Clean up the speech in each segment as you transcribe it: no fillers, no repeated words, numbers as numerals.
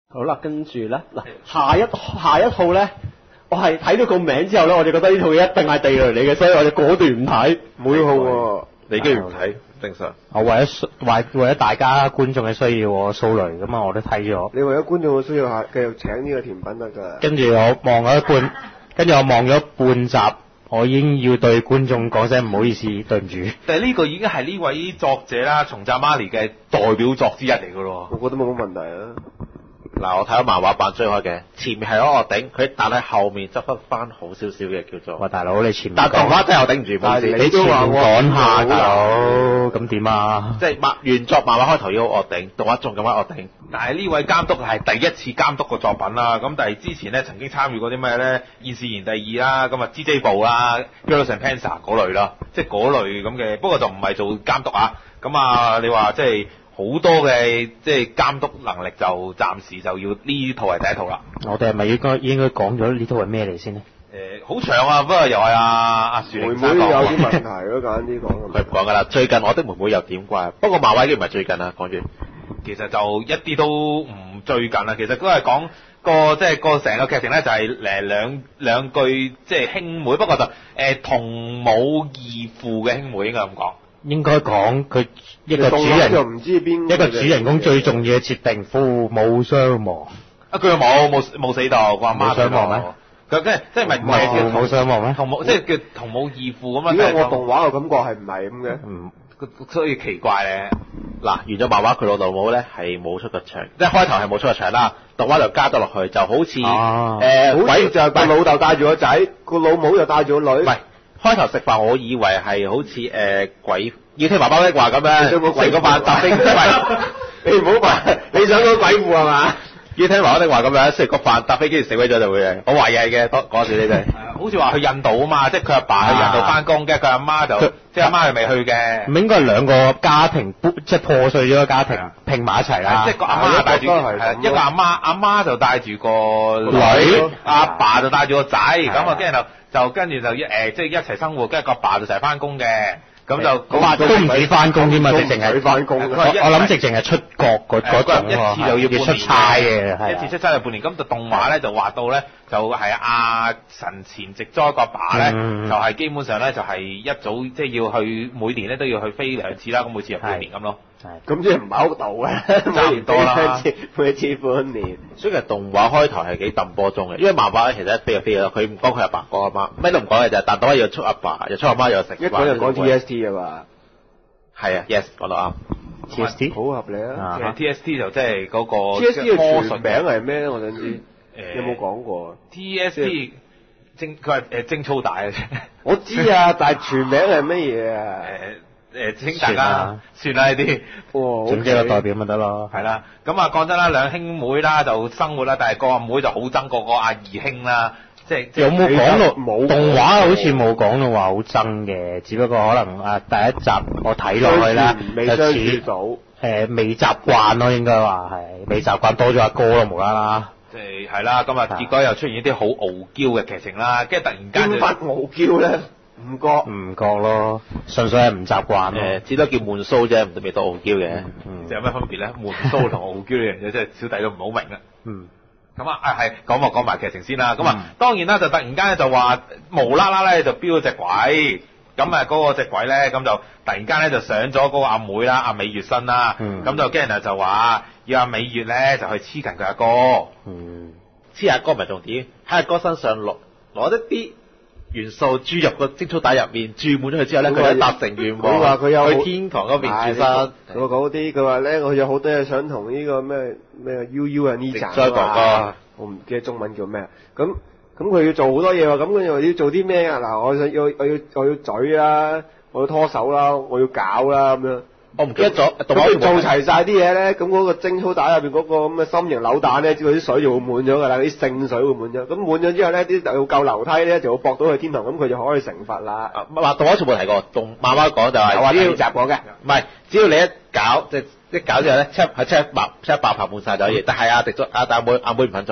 好啦，跟住咧嗱，下一套咧，我係睇到個名之後咧，我就覺得呢套嘢一定係地雷嚟嘅，所以我就果斷唔睇。 每套喎， 你居然唔睇，正常。 我為咗大家觀眾嘅需要，我掃雷咁啊，我都睇咗。 你為咗觀眾嘅需要下，繼續請呢個甜品得㗎。 跟住我望咗一半，跟住我望咗半集，我已經要對觀眾講聲唔好意思，對唔住。 但係呢個已經係呢位作者啦，松澤瑪莉嘅代表作之一嚟㗎咯。 我覺得冇乜問題啊。 嗱，我睇咗漫畫版追開嘅，前面係攞我頂，佢但係後面執翻好少少嘅叫做。 哇，大佬你前面但動畫真係我頂唔住，冇事。 你前面講下大佬，咁點啊？ 即係原作漫畫開頭要我頂，動畫仲咁樣我頂。但係呢位監督係第一次監督個作品啦，咁但係之前咧曾經參與過啲咩咧？現世言第二啦，咁啊 GJ 部啦 Heroes and Panzer 嗰類啦，即係嗰類咁嘅。不過就唔係做監督啊。咁啊，你話即係。好多嘅即係監督能力，就暫時就要呢套係第一套啦。 我哋係咪應該講咗呢套係咩嚟先呢？ 好長啊，不過又係阿樹玲生講。 妹妹有啲問題咯，簡單啲講。 佢唔講㗎啦，最近我的妹妹又點怪？不過漫畫已經唔係最近啦，講住。其實就一啲都唔最近啦，其實都係講即係個成個劇情咧，就係兩句即係兄妹，不過就同母異父嘅兄妹應該咁講。 應該講佢一個主人，一個主人公最重要嘅設定，父母雙亡。 啊，佢冇死到，個阿媽雙亡咩？ 佢即係唔係父母雙亡咩？ 同母即係叫同母異父咁樣。 點解我動畫嘅感覺係唔係咁嘅？ 所以奇怪咧。嗱，完咗漫畫佢老豆母咧係冇出過場，即係開頭係冇出過場啦，動畫就加咗落去，就好似鬼就係個老豆帶住個仔，個老母就帶住個女。 開頭食飯，我以為係好似鬼要聽爸爸的話咁樣，食個飯搭飛機， 你唔好扮，你想個鬼父係嘛？ 要聽爸爸的話咁樣，食個飯搭飛機死鬼咗就會嘅。我懷疑係嘅，講笑你哋。好似話去印度啊嘛，即係佢阿爸去印度翻工，跟住佢阿媽就即係阿媽係未去嘅。 唔應該係兩個家庭即係破碎咗個家庭拼埋一齊啦。 即係個阿媽帶住一個阿媽就帶住個女，阿爸就帶住個仔，咁啊跟住就跟住就即係一齊生活，跟住個爸就成日翻工嘅，咁就都唔止翻工添嘛，直情係翻工。 我諗直情係出國嗰種一次就要出差嘅， 一次出差就半年。咁就動畫咧就畫到咧就係阿神前直災個爸咧，就係基本上咧就係一早即係要去每年咧都要去飛2次啦，咁每次係半年咁咯。 咁即係唔係好度嘅， 差唔多啦， 每次半年。 所以其實動畫開頭係幾揼波鐘嘅，因為漫畫咧其實一飛就飛咗，佢唔講佢阿爸講阿媽，咩都唔講嘅就係，但動畫又出阿爸，又出阿媽，又食飯。 一講就講 TST 啊嘛。 係啊 ，yes 講到啱。 TST 好合理啊。 其實 TST 就即係嗰個 TST 嘅全名係咩咧？我想知。有冇講過 ？TST 佢係貞操帶嘅啫。 我知啊，但係全名係乜嘢啊？ 請大家算啦呢啲， 總之個代表咪得咯。 係啦，咁啊講真啦，兩兄妹啦就生活啦，但係個阿妹就好憎個阿二兄啦，即係有冇講到冇動畫好似冇講到話好憎嘅，只不過可能第一集我睇落去啦， 未相處到未習慣咯，應該話係未習慣多咗阿哥咯，無啦啦。 即係啦，咁啊結果又出現一啲好傲嬌嘅劇情啦，跟住突然間點解傲嬌咧？唔覺咯，純粹係唔習慣咯。 只多叫悶騷啫，唔未到傲嬌嘅。有咩分別咧？悶騷同傲嬌呢樣嘢，真係小弟都唔好明啦。咁係講埋劇情先啦。咁當然啦，就突然間咧就話無啦啦咧就飆咗隻鬼。咁嗰個隻鬼咧，咁就突然間咧就上咗嗰個阿妹啦，阿美月身啦。咁就跟住就話要阿美月咧就去黐近佢阿哥。黐阿哥唔係重點，喺阿哥身上攞一啲元素注入個貞操帶入面，注滿咗佢之後咧，佢就達成願望。 佢話佢有去天堂嗰邊住身。 佢講啲，佢話咧，佢有好多嘢想同呢個咩 UU 啊呢集再哥哥， 我唔記得中文叫咩。咁佢要做好多嘢喎，咁佢又要做啲咩啊？嗱，我要嘴啦，我要拖手啦，我要搞啦咁樣。 我唔記得咗， 做齊晒啲嘢咧，咁嗰個貞操帶入邊嗰個咁嘅心形扭蛋咧，知道啲水就會滿咗㗎啦，啲聖水會滿咗。咁滿咗之後咧，啲又夠樓梯咧，就會駁到去天堂，咁佢就可以成佛啦。 動畫全部提過，漫畫講就係只要集過嘅， 唔係只要你一搞即係一搞之後咧，七一百拍滿晒就可以。但係阿妹唔肯做，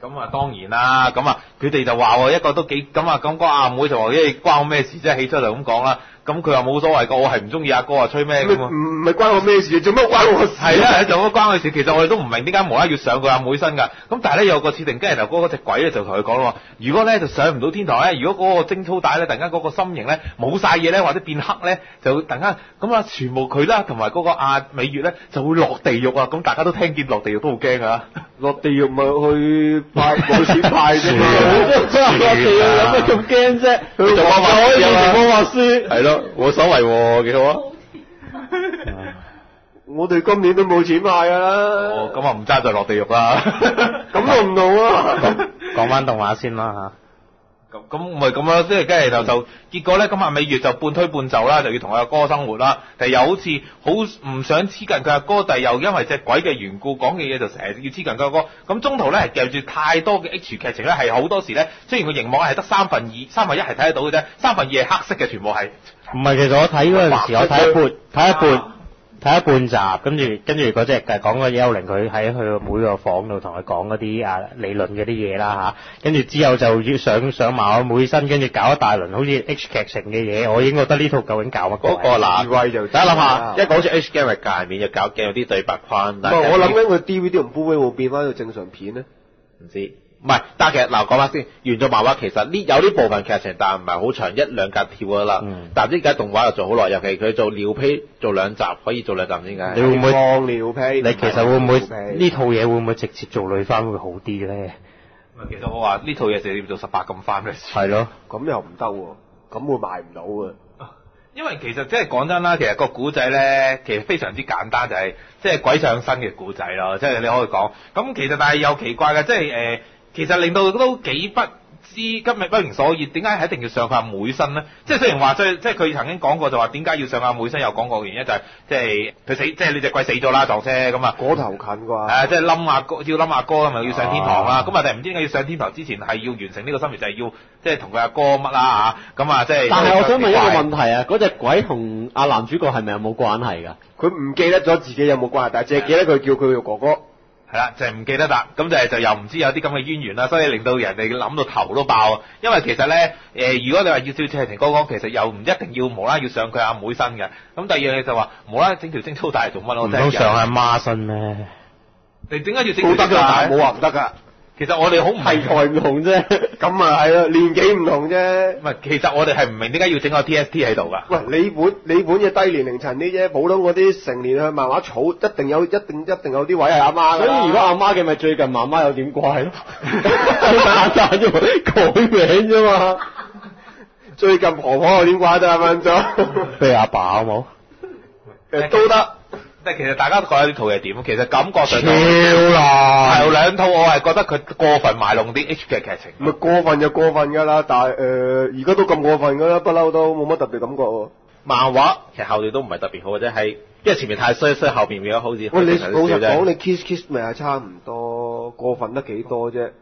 咁啊當然啦，咁啊佢哋就話一個都幾咁啊，咁個阿妹就話關我咩事啫，起初就咁講啦。咁佢話冇所謂㗎，我係唔中意阿哥啊，吹咩咁啊？ 唔係關我咩事？做乜關我事？ 係啊，做乜關我事？其實我哋都唔明點解無啦啦要上佢阿妹身㗎。咁但係咧有個設定，跟住頭嗰隻鬼咧就同佢講咯，如果咧就上唔到天堂咧，如果嗰個貞操帶咧突然間嗰個心形咧冇晒嘢咧，或者變黑咧，就突然間咁啊，全部佢啦同埋嗰個阿美月咧就會落地獄啊！咁大家都聽見落地獄都好驚啊！ 落地獄咪去派冇錢派啫嘛， 落地獄有咩咁驚啫？佢做可以變成魔法師， 係咯，冇所謂喎，幾好啊！我哋今年都冇錢派㗎啦。 哦，咁啊唔爭就落地獄啦。 咁都唔同啊！ 講翻動畫先啦咁咪咁咯，即係跟住就結果咧，咁阿美月就半推半就啦，就要同佢阿哥生活啦。但係又好似好唔想黐近佢阿哥，但係又因為隻鬼嘅緣故講嘅嘢就成日要黐近佢阿哥。咁中途咧係夾住太多嘅 H 劇情咧，係好多時咧，雖然個熒幕係得三分一係睇得到嘅啫，3分2係黑色嘅，全部係。 唔係，其實我睇嗰陣時，我睇一半集，跟住嗰隻講個幽靈，佢喺佢個妹個房度同佢講嗰啲理論嗰啲嘢啦嚇，跟住之後就要上埋我妹身，跟住搞一大輪好似 H 劇情嘅嘢，我已經覺得呢套究竟搞乜鬼？ 嗰個嗱，就大家諗下，一個好似 H game 嘅界面，又搞鏡有啲對白框，但係我諗緊佢 DVD 同 Blu-ray 會變翻到正常片咧？ 唔知。唔係，但係其實嗱講翻先，原作漫畫其實有呢部分劇情，但係唔係好長，一兩格跳㗎啦。但係唔知而家動畫又做好耐，尤其佢做尿披做2集，可以做2集點解？ 你會唔會放尿披？ 你其實會唔會呢套嘢會唔會直接做女番會好啲咧？ 其實我話呢套嘢直接做18禁番嘅事。 係咯， 咁又唔得喎，咁會賣唔到嘅。 因為其實即係講真啦，其實個古仔咧，其實非常之簡單，就係即係鬼上身嘅古仔咯，即係你可以講。咁其實但係又奇怪嘅，即係其實令到都幾不知今日不明所以，點解係一定要上佢阿妹身咧？即係雖然話即係佢曾經講過就話點解要上阿妹身，有講過嘅原因就係即係佢死，即係呢隻鬼死咗啦，撞車咁啊。 嗰頭近啩？ 即係冧阿哥，要冧阿哥咪要上天堂啦。咁啊，但係唔知點解要上天堂之前係要完成呢個心願，就係要即係同佢阿哥乜啦嚇。咁啊，即係。但係我想問一個問題啊，嗰隻鬼同阿男主角係咪有冇關係㗎？ 佢唔記得咗自己有冇關係，但係淨係記得佢叫佢做哥哥。 係啦，就係唔記得啦，咁就又唔知有啲咁嘅淵源啦，所以令到人哋諗到頭都爆啊！因為其實咧，如果你話要照劇情哥講，其實又唔一定要無啦要上佢阿妹身嘅。咁第二樣嘢就話無啦整條貞操帶嚟做乜咯？ 唔通上阿媽身咩？ 你點解要整條貞操帶？ 冇話唔得㗎。 其實我哋好唔題材唔同啫， 咁啊係咯，年紀唔同啫。 唔係，其實我哋係唔明點解要整個 TST 喺度㗎。 喂，你本嘅低年齡層啲啫，普通嗰啲成年向漫畫草一定有啲位係阿媽。 所以如果阿媽嘅咪最近媽媽有點怪咯，打咋啫嘛，改名啫嘛。 最近婆婆有點怪得阿蚊咗， 不如阿爸好冇？ 都得。 即係其實大家都覺得呢套嘢點？其實感覺上超啦， 係有兩套，我係覺得佢過分賣弄啲 H 嘅劇情。 咪過分就過分㗎啦，但係而家都咁過分㗎啦，不嬲都冇乜特別感覺喎。 漫畫其實後段都唔係特別好嘅啫，係因為前面太衰，所以後邊變咗好似。 喂，你老實講，你 kiss 咪係差唔多，過分得幾多啫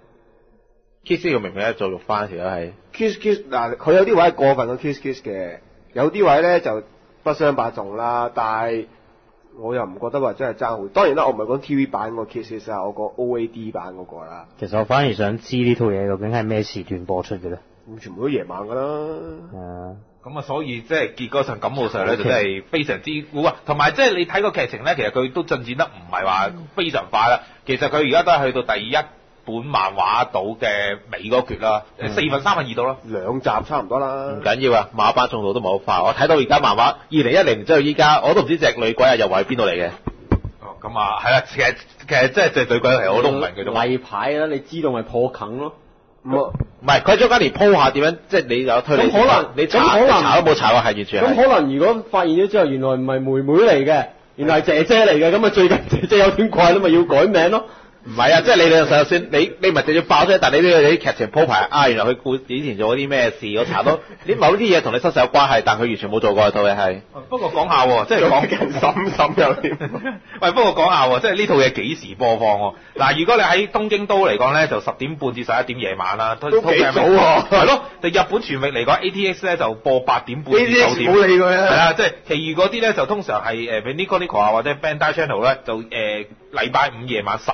？kiss 要明明係做肉番條係。 kiss 嗱，佢有啲位係過分到 kiss 嘅，有啲位咧就不相伯仲啦，但係。我又唔覺得話真係爭好，當然啦，我唔係講 TV 版個 Kiss 啊，我講 OAD 版嗰個啦。 其實我反而想知呢套嘢究竟係咩時段播出嘅咧？ 全部都夜晚㗎啦。 咁啊，所以即係結果上感冒上咧，就真係非常之古啊！同埋即係你睇個劇情咧，其實佢都進展得唔係話非常快啦。其實佢而家都係去到第一本漫畫度嘅尾嗰橛啦，3/4度啦 ，2集差唔多啦。 唔緊要啊，漫畫版進度都冇好快。我睇到而家漫畫2010之後依家，我都唔知隻女鬼啊又話喺邊度嚟嘅。 哦，咁啊，係啦，其實即係隻女鬼嚟，我都唔明佢做。 例牌啦，你知道咪破梗咯。 唔係，佢中間連鋪下點樣，即係你有推理。咁可能你查都冇查過，係完全係。 咁可能如果發現咗之後，原來唔係妹妹嚟嘅，原來係姐姐嚟嘅，咁啊最近姐姐有點怪啦，咪要改名咯。 唔係啊，即係你就算你咪直接爆出，但係你都要你啲劇情鋪排啊，原來佢以前做咗啲咩事，我查到啲某啲嘢同你失手有關係，但佢完全冇做過套嘢係。 不過講下喎，即係講心有啲。 喂，不過講下喎，即係呢套嘢幾時播放喎？嗱，如果你喺東京都嚟講咧，就10點半至11點夜晚啦， 都幾早喎。 係咯，就日本全域嚟講 ATX 咧就播8點半至9點。 冇理佢啊。 係啊，即係其餘嗰啲咧就通常係Nico Nico 啊或者 Bandai Channel 咧就禮拜5夜晚12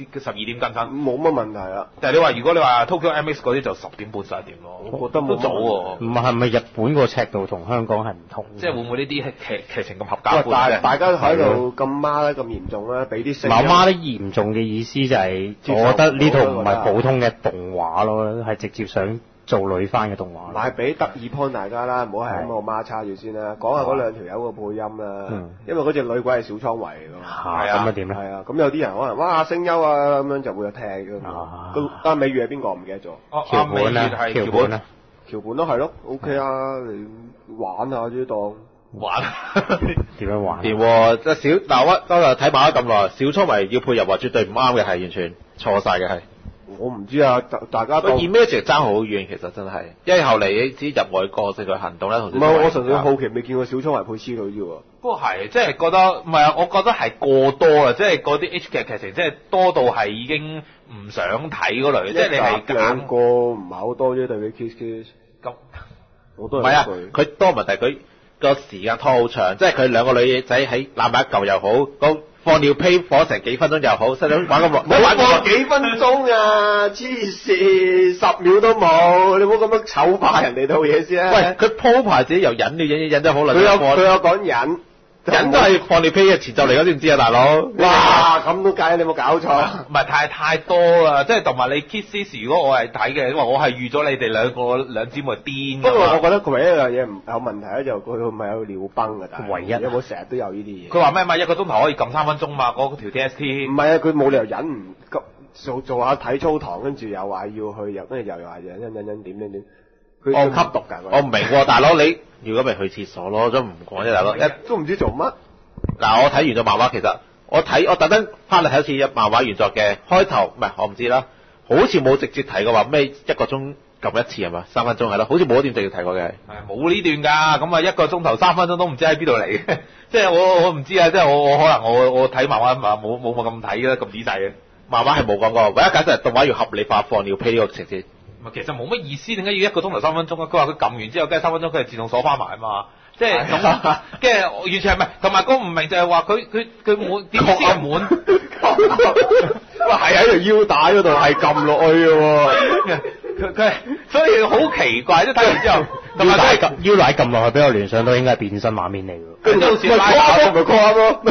12點更新， 冇乜問題啊。 但係如果你話 Tokyo MX 嗰啲就10點半11點咯， 我覺得冇都早喎。 唔係咪日本個尺度同香港係唔同？ 即係會唔會呢啲劇情咁合家歡但咧？ 係大家喺度咁孖得咁嚴重咧，俾啲聲音。 媽媽啲嚴重嘅意思就係，我覺得呢套唔係普通嘅動畫咯，係直接想做女翻嘅動畫。 買俾得意 point 大家啦，唔好係咁我媽叉住先啦。講下嗰兩條友個配音啦，因為嗰隻女鬼係小倉唯嚟㗎嘛。 係咁啊點咧？ 係啊，咁有啲人可能哇聲優啊咁樣就會有聽㗎嘛。但係美月係邊個唔記得咗？ 橋本啊，橋本啊， 橋本都係咯 ，OK 啊，你玩下啫當。 玩點樣玩？ 掂喎，即係我睇漫畫咁耐，小倉唯要配入話絕對唔啱嘅，係完全錯晒嘅係。 我唔知啊，大家個 image 爭好遠，其實真係，因為後嚟你知入外國成個行動咧，同唔係我純粹好奇，未見過小倉唯配黐女啫喎。 不過係，即係覺得唔係啊，我覺得係過多啊，即係嗰啲 H 劇劇情，即係多到係已經唔想睇嗰類，即係你係兩個唔係好多啫，對比 Kiss Kiss 咁， 我都係唔係啊，佢多問題佢個時間拖好長，即係佢兩個女仔喺攬埋一嚿又好，放尿屁火成幾分鐘又好，細佬玩咁耐， 冇玩過幾分鐘啊！黐線，10秒都冇，你唔好咁樣醜化人哋套嘢先啊！ 喂，佢鋪排自己又忍咗好耐， 佢有講忍。 人都係放尿屁嘅前奏嚟，嗰知唔知啊，大佬？ 哇，咁都計，你有冇搞錯？ 唔係太多啦，即係同埋你 Kiss 如果我係睇嘅，因為我係預咗你哋兩姊妹癲。 不過我覺得佢唯一一樣嘢唔有問題咧，就佢唔係有尿崩㗎，但係唯一有冇成日都有呢啲嘢？ 佢話咩嘛？1個鐘頭可以撳3分鐘嘛？嗰條 TST。 唔係啊，佢冇理由忍唔做下體操堂，跟住又話要去跟住又話忍點。佢吸毒㗎。 我唔明喎，大佬你如果咪去廁所咯，都唔講啫，大佬。 都唔知做乜。 嗱，我睇完咗漫畫，其實我特登翻嚟睇一次漫畫原作嘅開頭，唔係我唔知啦，好似冇直接提過話咩1個鐘撳一次係嘛，3分鐘係咯，好似冇一段直接提過嘅。係冇呢段㗎，咁啊1個鐘頭3分鐘都唔知喺邊度嚟嘅，即係我唔知啊，即係我可能我睇漫畫冇咁睇嘅咁仔細嘅， 漫畫係冇講過，唯一解釋係動畫要合理化放尿屁呢個情節。 其實冇乜意思，點解要1個鐘頭3分鐘啊？佢話佢撳完之後，跟住3分鐘佢係自動鎖翻埋啊嘛。即係咁，跟住完全係唔係？同埋嗰唔明就係話佢滿點先係滿？ 哇，係喺條腰帶嗰度係撳落去嘅喎。 佢所以好奇怪，即係睇完之後，同埋腰帶撳落去，俾我聯想到應該係變身畫面嚟㗎。 跟住好似拉打咪 call up 咯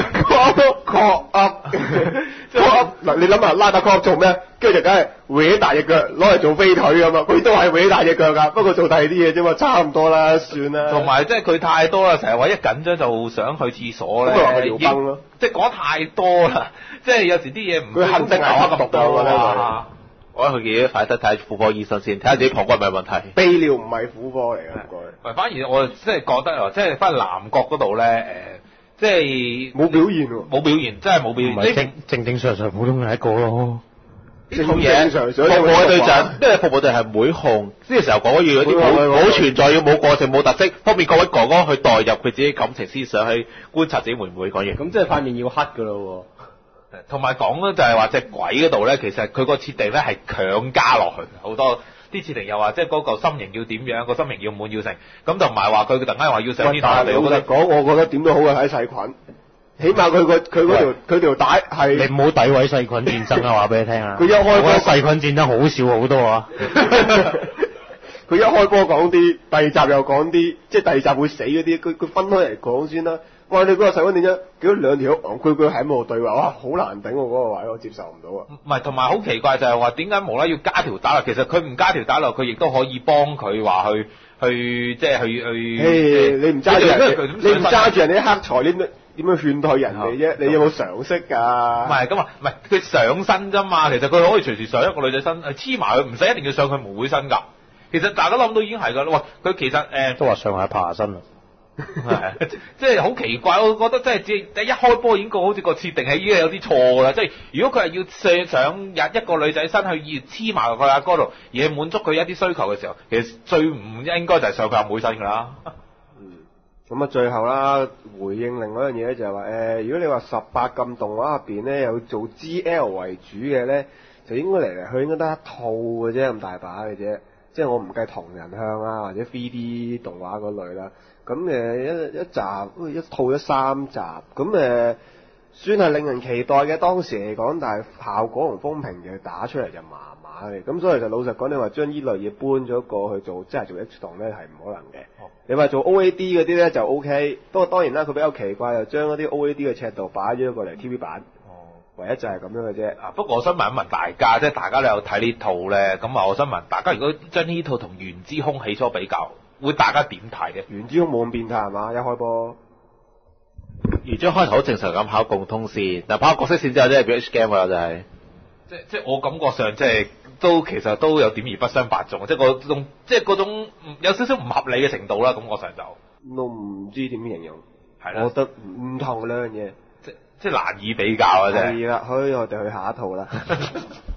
，call up。嗱，你諗下拉打 call up 做咩？跟住就梗係搲大隻腳攞嚟做飛腿咁嘛，佢都係搲大隻腳㗎，不過做第二啲嘢啫嘛，差唔多啦，算啦。 同埋即係佢太多啦，成日話一緊張就想去廁所咧， 咁咪話佢尿崩咯。 即係講太多啦，即係有時啲嘢唔佢肯定係吸毒㗎。 我覺得佢幾快得睇婦科醫生先，睇下自己膀胱係咪有問題。 泌尿唔係婦科嚟㗎，唔該。 反而我即係覺得即係翻南國嗰度咧，即係冇表現喎， 冇表現，真係冇表現。 唔係正常普通係一個咯。 呢套嘢服務嘅對象，因為服務對象係妹控，呢個時候講要有啲冇存在，要冇個性、冇特色，方便各位哥哥去代入佢自己感情思想，去觀察自己妹妹講嘢。 咁即係塊面要黑㗎咯喎。 同埋講咧就係話隻鬼嗰度咧，其實佢個設定咧係強加落去，好多啲設定又話即係嗰個心形要點樣，個心形要滿要成，咁同埋話佢突然間話要上天台地， 我覺得講，我覺得點都好過睇細菌，起碼佢條帶係你唔好詆毀細菌戰爭啊！話俾你聽啊！ 佢一開波細菌戰爭好少好多啊！ 佢一開波講啲，第二集又講啲，即係第二集會死嗰啲，佢分開嚟講先啦。哇！你嗰個細菌點啫？見到兩條戇居居喺度對話，哇！好難頂喎嗰個位，我接受唔到啊！ 唔係，同埋好奇怪就係話點解無啦要加條帶落？其實佢唔加條帶落，佢亦都可以幫佢話去即係去。 你唔揸住人，你唔揸住人哋啲黑材，點樣勸退人哋啫？你有冇常識㗎？ 唔係咁啊，唔係佢上身啫嘛。其實佢可以隨時上一個女仔身，黐埋佢，唔使一定要上佢妹妹身㗎。其實大家諗到已經係㗎啦。喂，佢其實都話上下爬身啊。 係，即係好奇怪，我覺得真係一開波已經好似個設定係已經有啲錯㗎啦。即係如果佢係要上一個女仔身去要黐埋佢阿哥度，而係滿足佢一啲需求嘅時候，其實最唔應該就係上佢阿妹身㗎啦。 咁啊，最後啦，回應另外一樣嘢咧，就係話如果你話18禁動畫入邊咧有做 GL 為主嘅咧，就應該嚟嚟去應該得一套嘅啫，咁大把嘅啫。即係我唔計同人向啊，或者 3D 動畫嗰類啦。咁一套咗3集，咁算係令人期待嘅當時嚟講，但係效果同風評就打出嚟就麻麻嘅，咁所以就老實講，你話將呢類嘢搬咗過去做，即係做 H 檔咧係唔可能嘅。你話做 OAD 嗰啲咧就 OK，不過當然啦，佢比較奇怪，就將嗰啲 OAD 嘅尺度擺咗過嚟 TV 版。唯一就係咁樣嘅啫。 啊，不過我想問一問大家，即係大家都有睇呢套咧，咁啊，我想問大家，如果將呢套同《原之空》起初比較，會大家點睇嘅？ 原之空冇咁變態係嘛？一開波， 原之空開頭好正常咁跑共通線，但跑角色線之後，即係變 H game 啦，就係。 即係我感覺上即係其實都有點而不相伯仲，即係嗰種有少少唔合理嘅程度啦，感覺上就都唔知點形容。 係啦， 我覺得唔同兩樣嘢， 即係難以比較啊！真係。 係啦，我哋去下一套啦。